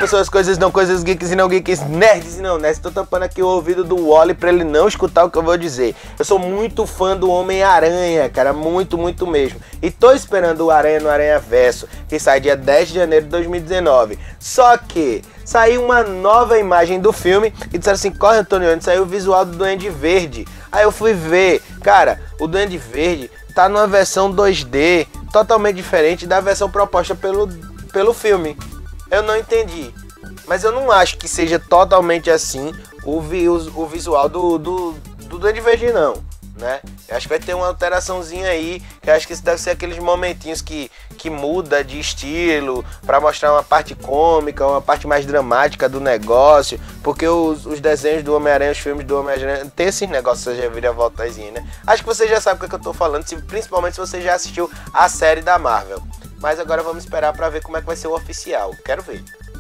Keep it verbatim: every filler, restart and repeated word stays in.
pessoas, coisas não, coisas geeks e não geeks, nerds e não nerds. Tô tampando aqui o ouvido do Wally pra ele não escutar o que eu vou dizer. Eu sou muito fã do Homem-Aranha, cara, muito, muito mesmo. E tô esperando o Aranha no Aranhaverso, que sai dia dez de janeiro de dois mil e dezenove. Só que saiu uma nova imagem do filme e disseram assim, corre Antônio, onde saiu o visual do Duende Verde. Aí eu fui ver, cara, o Duende Verde tá numa versão dois D totalmente diferente da versão proposta pelo, pelo filme. Eu não entendi, mas eu não acho que seja totalmente assim o, vi, o, o visual do, do, do Duende Verde não, né? Eu acho que vai ter uma alteraçãozinha aí, que eu acho que isso deve ser aqueles momentinhos que, que muda de estilo para mostrar uma parte cômica, uma parte mais dramática do negócio, porque os, os desenhos do Homem-Aranha, os filmes do Homem-Aranha, tem esses negócios, você já viram a voltazinha, né? Acho que você já sabe o que, é que eu tô falando, se, principalmente se você já assistiu a série da Marvel. Mas agora vamos esperar para ver como é que vai ser o oficial, quero ver.